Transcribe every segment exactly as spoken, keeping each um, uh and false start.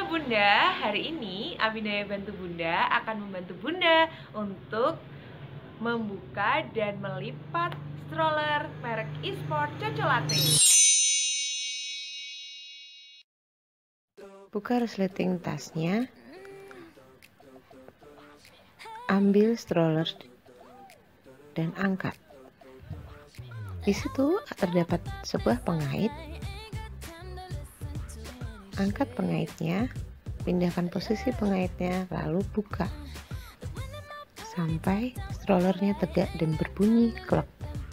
Halo Bunda, hari ini Abinaya Bantu Bunda akan membantu Bunda untuk membuka dan melipat stroller merek eSport Cocolate. Buka resleting tasnya, ambil stroller dan angkat. Di situ terdapat sebuah pengait. Angkat pengaitnya, pindahkan posisi pengaitnya, lalu buka sampai strollernya tegak dan berbunyi klek.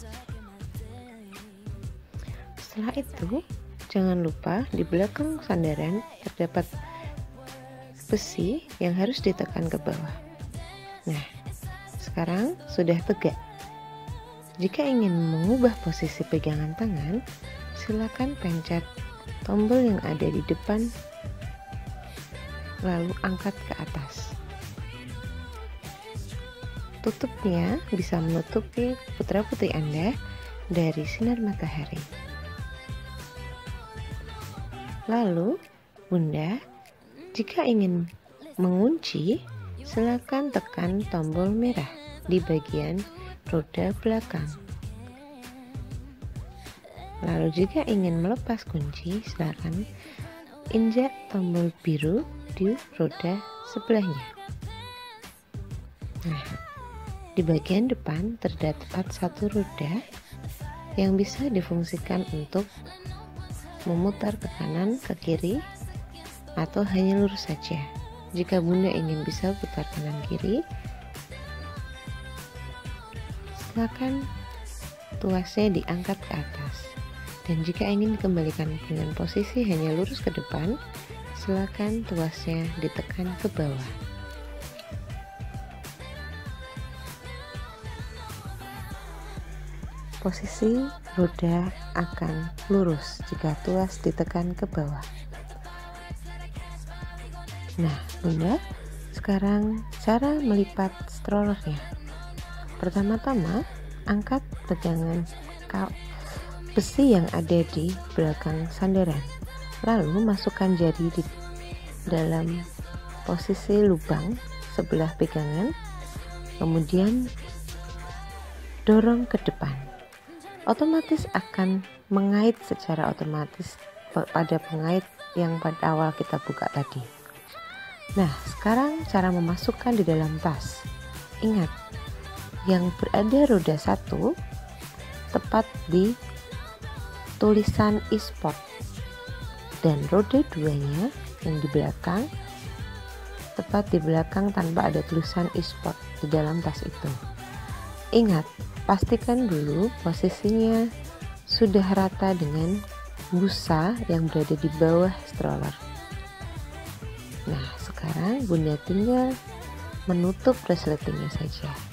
Setelah itu, jangan lupa di belakang sandaran terdapat besi yang harus ditekan ke bawah. Nah, sekarang sudah tegak. Jika ingin mengubah posisi pegangan tangan, silakan pencet tombol yang ada di depan, lalu angkat ke atas. Tutupnya bisa menutupi putra-putri Anda dari sinar matahari. Lalu, Bunda, jika ingin mengunci, silakan tekan tombol merah di bagian roda belakang. Lalu jika ingin melepas kunci, silakan injak tombol biru di roda sebelahnya. Nah, di bagian depan terdapat satu roda yang bisa difungsikan untuk memutar ke kanan, ke kiri, atau hanya lurus saja. Jika Bunda ingin bisa putar kanan kiri, silakan tuasnya diangkat ke atas. Dan jika ingin dikembalikan dengan posisi hanya lurus ke depan, silakan tuasnya ditekan ke bawah. Posisi roda akan lurus jika tuas ditekan ke bawah. Nah, Bunda, sekarang cara melipat strollernya. Pertama-tama, angkat pegangan besi yang ada di belakang sandaran, lalu masukkan jari di dalam posisi lubang sebelah pegangan, kemudian dorong ke depan. Otomatis akan mengait secara otomatis pada pengait yang pada awal kita buka tadi. Nah, sekarang cara memasukkan di dalam tas. Ingat, yang berada roda satu tepat di tulisan eSport, dan roda duanya yang di belakang tepat di belakang tanpa ada tulisan eSport di dalam tas itu. Ingat, pastikan dulu posisinya sudah rata dengan busa yang berada di bawah stroller. Nah, sekarang Bunda tinggal menutup resletingnya saja.